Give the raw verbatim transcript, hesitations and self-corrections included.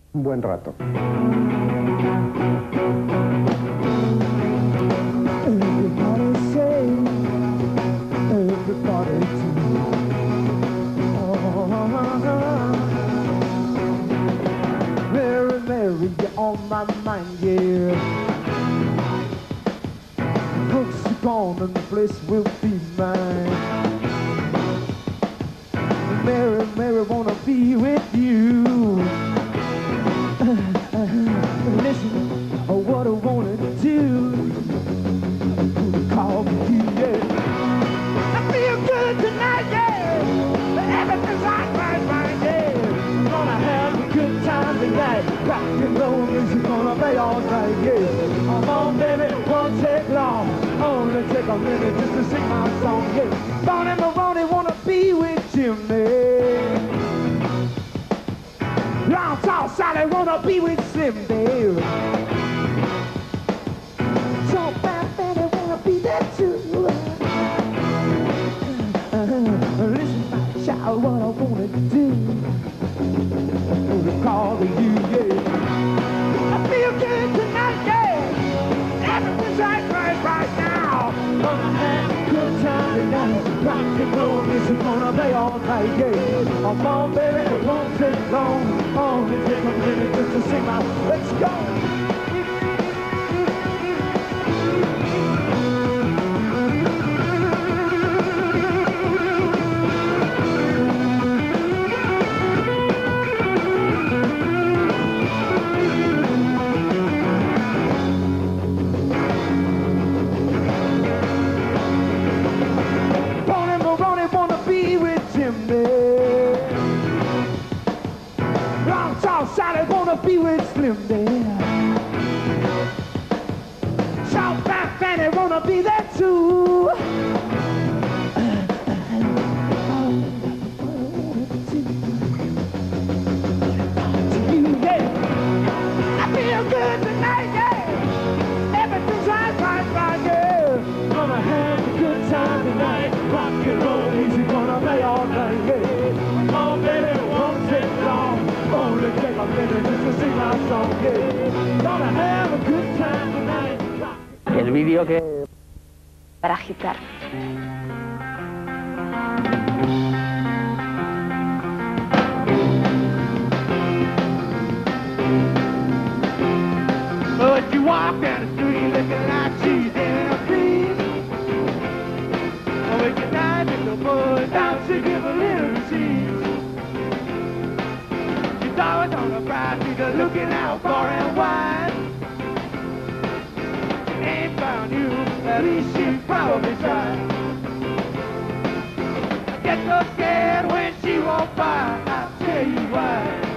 un buen rato. Mary, Mary, you're on my mind, yeah. Books are gone and the place will be mine. Mary, Mary, wanna be with you. Listen, what I wanna do. Call you, yeah. I feel good tonight, yeah. Everything's right, right, right, yeah. Gonna have a good time tonight. Rock and roll music gonna play all night, yeah. Come on, baby, it won't take long. Only take a minute just to sing my song, yeah. Bonnie Maroney wanna be with Jimmy. Long tall Sally wanna be with Slim Dale. So bad Betty wanna be there too. Uh, listen, my child, what I wanna do. To call to you, yeah. I feel good tonight, yeah. Everything's right, right, right now. Gonna have a good time tonight. Rock and roll music gonna play all night, yeah. Come on, baby, it won't take long. Only take a minute just to sing my. Let's go. Sally wanna be with Slim Dale. South Back Fanny wanna be there too. I feel good tonight, yeah. Everything's right, right, right, yeah. Gonna have a good time tonight. Rock and roll music gonna play all night, yeah. Come on, baby, it won't take long. Only take a minute just to sing my song, yeah. Gonna have a good time tonight. El vídeo que... Para agitar. But you walk down the street looking like she's in a dream. Oh, we can dive in the mud, down to give a little receipt. She's always on the prize, she's looking out far and wide. Ain't found you, at least she probably tried. I get so scared when she walks by, I'll tell you why.